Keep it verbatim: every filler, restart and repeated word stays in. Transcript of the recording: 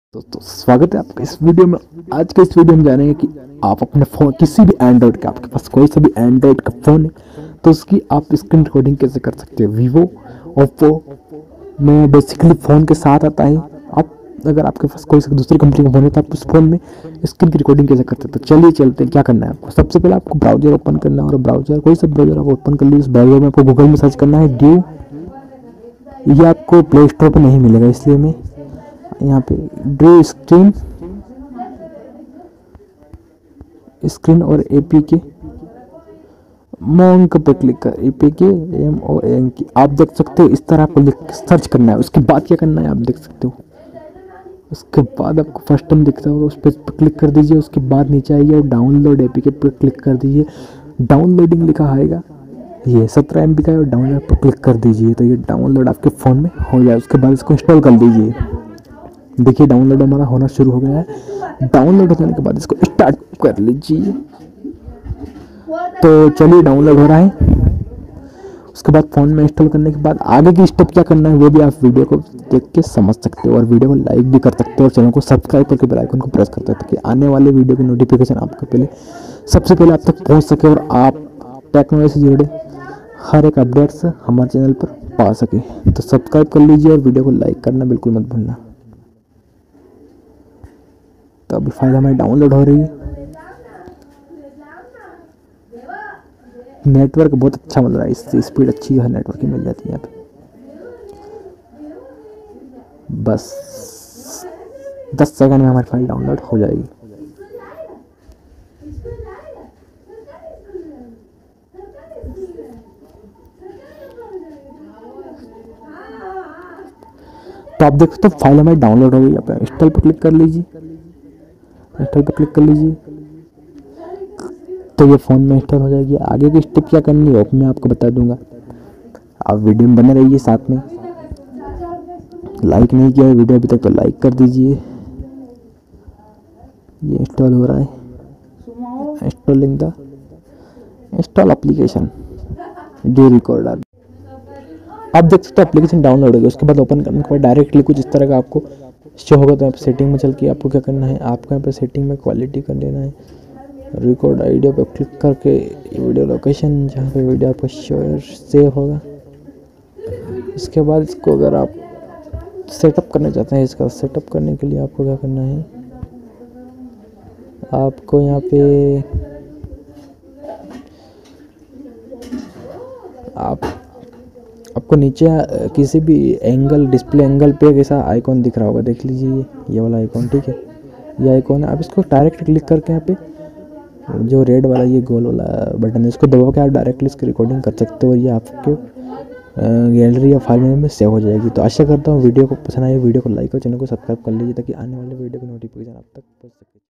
दोस्तों स्वागत है आपका इस वीडियो में। आज के इस वीडियो में जानेंगे कि आप अपने फ़ोन किसी भी एंड्रॉयड का, आपके पास कोई सा भी एंड्रॉयड का फ़ोन है तो उसकी आप स्क्रीन रिकॉर्डिंग कैसे कर सकते हैं। वीवो ओप्पो में बेसिकली फ़ोन के साथ आता है। आप अगर आपके पास कोई सा दूसरी कंपनी का फ़ोन है तो आप उस फ़ोन में स्क्रीन की रिकॉर्डिंग कैसे करते हैं। तो चलिए चलते हैं। क्या करना है आपको, सबसे पहले आपको ब्राउजर ओपन करना है और ब्राउजर कोई सा ब्राउजर आप ओपन कर लीजिए। उस ब्राउजर में आपको गूगल में सर्च करना है ड्यू। ये आपको प्ले स्टोर पर नहीं मिलेगा, इसलिए मैं यहाँ पे ड्यू स्क्रीन स्क्रीन और एपीके मोंक पे क्लिक कर एपीके एम ओ एन की आप देख सकते हो। इस तरह आपको लिख सर्च करना है। उसके बाद क्या करना है आप देख सकते हो। उसके बाद आपको फर्स्ट टाइम दिखता होगा, उस पर क्लिक कर दीजिए। उसके बाद नीचे आइए और डाउनलोड एपीके पर क्लिक कर दीजिए। डाउनलोडिंग लिखा आएगा, ये सत्रह एम बी का है और डाउनलोड पर क्लिक कर दीजिए तो ये डाउनलोड आपके फ़ोन में हो जाए। उसके बाद इसको इंस्टॉल कर दीजिए। देखिए डाउनलोड हमारा होना शुरू हो गया है। डाउनलोड होने के बाद इसको स्टार्ट कर लीजिए। तो चलिए डाउनलोड हो रहा है। उसके बाद फ़ोन में इंस्टॉल करने के बाद आगे की स्टेप क्या करना है वो भी आप वीडियो को देख के समझ सकते हो और वीडियो को लाइक भी कर सकते हो और चैनल को सब्सक्राइब करके बेल आइकन को प्रेस कर सकते हो ताकि आने वाले वीडियो की नोटिफिकेशन आपको पहले सबसे पहले आप तक पहुँच सके और आप टेक्नोलॉजी से जुड़े हर एक अपडेट्स हमारे चैनल पर पा सके। तो सब्सक्राइब कर लीजिए और वीडियो को लाइक करना बिल्कुल मत भूलना। तो अभी फाइल हमारी डाउनलोड हो रही है। नेटवर्क बहुत अच्छा मिल रहा है, इससे स्पीड अच्छी है, नेटवर्क की मिल जाती है यहाँ पे। बस दस सेकंड में हमारी फाइल डाउनलोड हो जाएगी। तो आप देख सकते हो फाइल हमारी डाउनलोड हो गई। आप इंस्टॉल पर क्लिक कर लीजिए। इंस्टॉल पर क्लिक कर लीजिए तो ये फ़ोन में इंस्टॉल हो जाएगी। आगे की स्टेप क्या करनी है मैं आपको बता दूंगा। आप वीडियो में बने रहिए साथ में। लाइक नहीं किया है वीडियो अभी तक तो लाइक कर दीजिए। ये इंस्टॉल हो रहा है। Installing the install application D recorder. आप देख सकते हो एप्लीकेशन डाउनलोड हो गई। उसके बाद ओपन करने के बाद डायरेक्टली कुछ इस तरह का आपको शो होगा। तो आप सेटिंग में चल के आपको क्या करना है, आपको यहाँ पे सेटिंग में क्वालिटी कर लेना है। रिकॉर्ड आइडिया पे क्लिक करके वीडियो लोकेशन जहाँ पे वीडियो आपका सेव होगा। उसके बाद इसको अगर आप सेटअप करना चाहते हैं, इसका सेटअप करने के लिए आपको क्या करना है, आपको यहाँ पे आप आपको नीचे किसी भी एंगल डिस्प्ले एंगल पे ऐसा आइकॉन दिख रहा होगा, देख लीजिए ये वाला आइकॉन, ठीक है। ये आइकॉन है। आप इसको डायरेक्ट क्लिक करके यहाँ पे जो रेड वाला ये गोल वाला बटन है इसको दबा के आप डायरेक्टली इसकी रिकॉर्डिंग कर सकते हो और ये आपके गैलरी या फाइल में सेव हो जाएगी। तो आशा करता हूँ वीडियो को पसंद आए। वीडियो को लाइक और चैनल को सब्सक्राइब कर लीजिए ताकि आने वाले वीडियो की नोटिफिकेशन आप तक पहुँच सके।